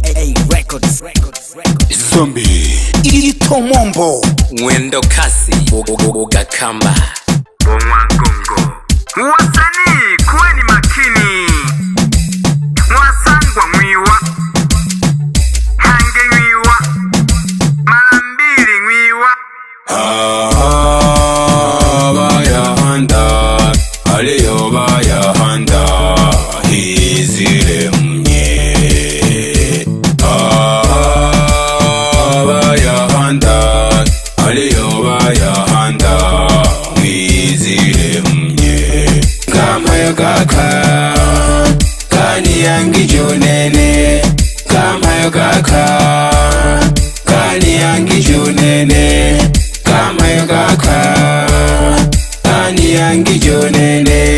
Records. Zombie Itomombo Mwendo kasi Ugakamba Omwangongo wasanii kuweni makini mwasangwa mwiwa hange mwiwa malambili mwiwa baya handa aliyo baya handa hizire mnye baya handa aliyo baya handa hizire mnye kama yogaka kani yangi junene kama yogaka kani yangi junene kama yogaka kani yangi junene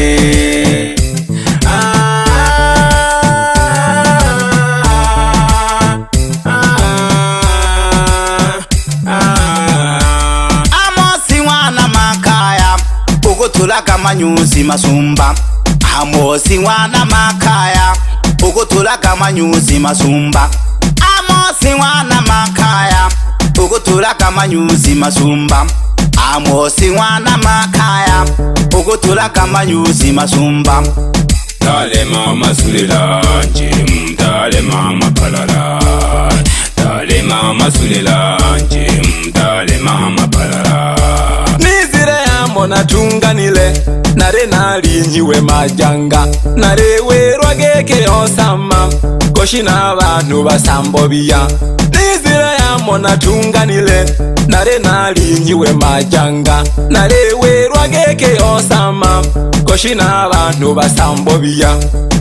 Tulaga manyuzi masumba Amosi wana makaya Tulaga manyuzi masumba Amosi wana makaya Tulaga manyuzi masumba Amosi wana makaya Tulaga manyuzi masumba Dale mama sulila njim dale mama palala Dale mama sulila njim dale mama palala Mona tunganile nare nari nyiwe majanga nare werwa geke osama koshina abantu basambo biya nizira ya mona tunganile nare nari nyiwe majanga nare werwa geke osama koshina abantu basambo biya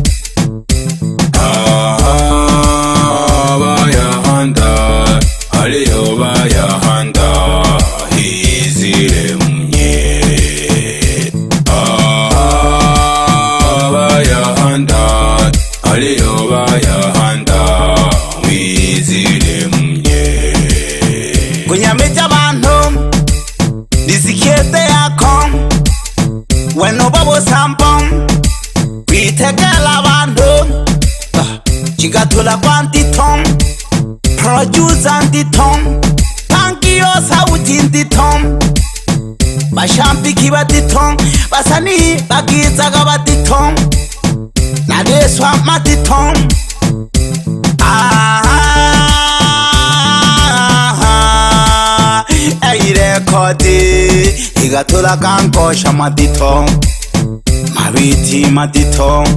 baya handa aliyo baya handa hizire aliyo baya handa wizire mnye kunyamija abantu disikete yako weno babo sampo kwitegela abantu chigatula kwantiton producer antiton tankiyo sauti antiton bashampi kibatiton basani bagizaga batiton Nadeswa matiton Eire koti Igatula kankosha matiton Mabiti matiton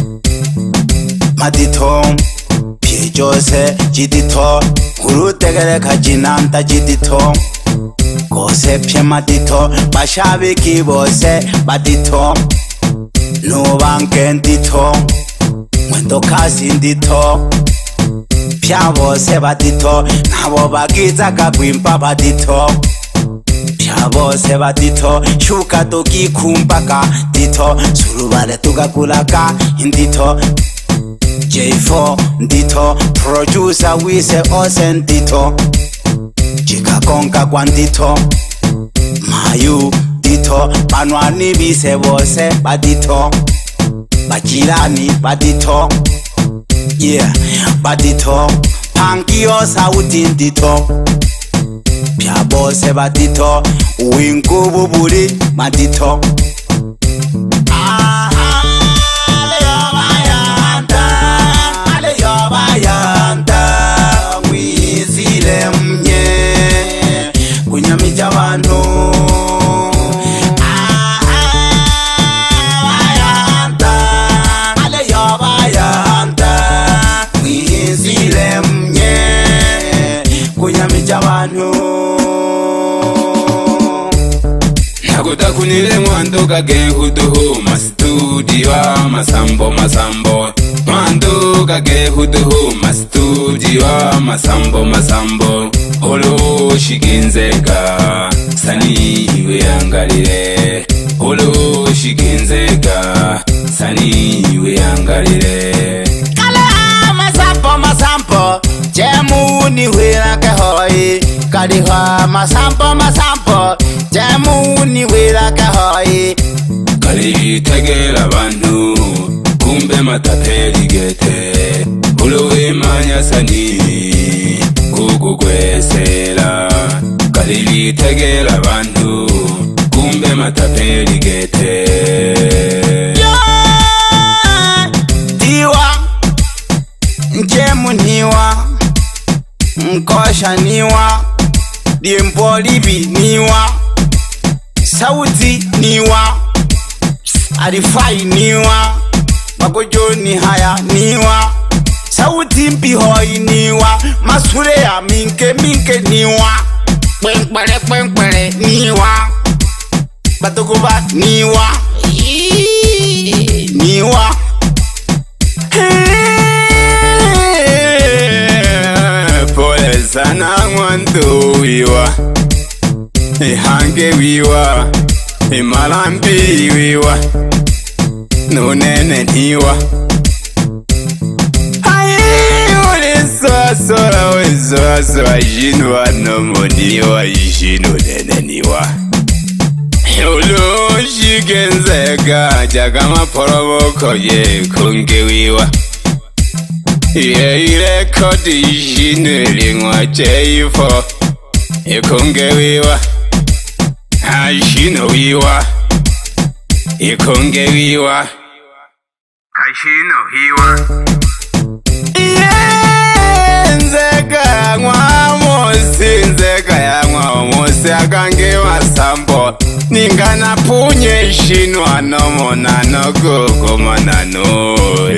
Matiton Piejose jidito Urutegele kajinanta jidito Kose pye matito Bashabi kibose batito No banke ndito Mwendo kazi ndito Pya bose batito Nabo bagiza kagwimpa batito Pya bose batito Shuka toki kumpaka ndito Surubale tukakulaka ndito J4 ndito Producer wise ose ndito Chika konka kwa ndito Mayu Dito, panwani bise bose badito Bajirani badito Yeah, badito Pankio sauti ndito Pya bose badito Wingu buburi madito Aleyo bayanda Wizile mnye Kunyamija wano Nakudakunile mwando kage huduhu mastudio masambo Mwando kage huduhu mastudio masambo Olo shikinzeka sani iwe angalire Olo shikinzeka sani iwe angalire Kale masampo Jemuni wira kahoi Kaliha masampo Jemuni wira kahoi Kali tegela bantu kumbe matapeli gete ulowe manyasani kukugwesela kalili tegela bantu kumbe matapeli gete Diwa njemu niwa nkosha niwa diempolibi niwa sauti niwa arifai niwa magojo ni haya niwa sauti mpihoi niwa masure ya minke niwa kwenkpere niwa batogoba niwa niwa pole sana mwanto wiwa ihange wiwa imalambi wiwa nunene niwa Sora wezo jinwa nomo niwa jino nene niwa Yolo shigenzega jagama poromoko ye kunge wiwa Ye irekodi jino lingwa cheifo Ye kunge wiwa Jino wiwa Ye kunge wiwa Jino hiwa Nzega ya mosi akange masambo ningana punye shinwa nomo nano gogo manano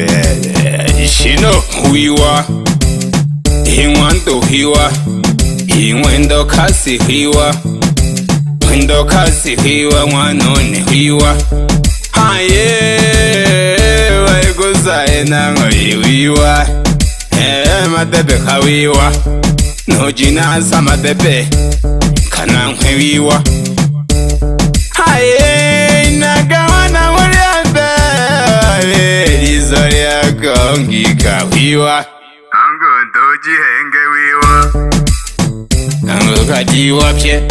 shino huiwa ingwando hiwa ingwendo kasi hiwa wendo kasi hiwa mwanone hiwa haye waikuzae nango hiwa Madebe kawiwa no jinasa Madebe kana nkwiwa haye nagawana muriambe lizori akongi kawiwa ango ndoji henge wiwa ango kajiwa pye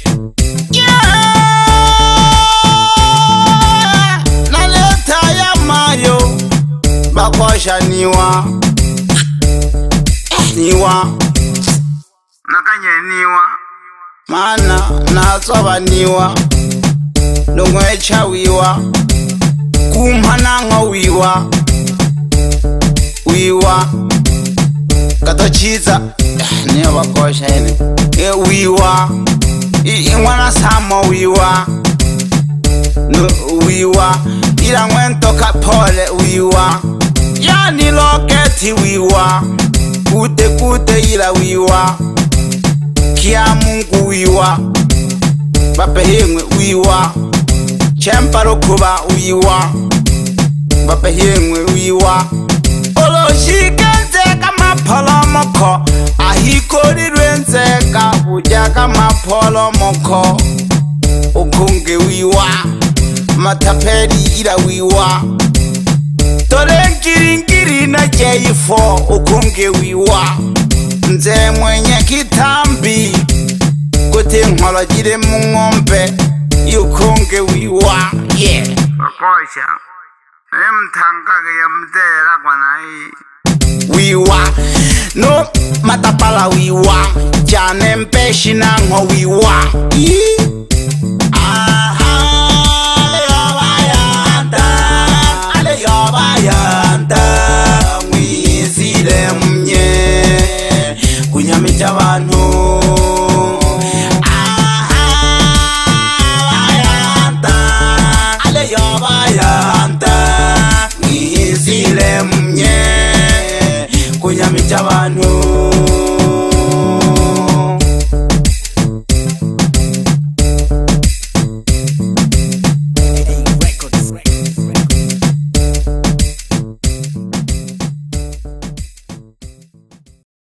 naleta ya mayo bakosha niwa niwa nakanye niwa mana natsoba niwa wecha wiwa kumhananga wiwa katochiza niyo bakosha ene wiwa ingwana samo wiwa no wiwa ila mwento kapole wiwa yani loketi wiwa Gude ila wiwa kia Mungu wiwa bapehengwe wiwa chemparo kuba wiwa bapehengwe wiwa oloshikenzeka mapolomoko ahikorirwenzeka bujaka mapolomoko ukunge wiwa matapeli ila wiwa Torenkiri na jeifo ukunge wiwa Nze mwenye kitambi Kote nholo jire mungombe Yukunge wiwa Yeah Wakosha Mtangage ya mzera kwa nai Wiwa No matapala wiwa Jane mpeshi na ngo wiwa Kunyamija abantu ale yobayanta ngizile mnye kunyamija abantu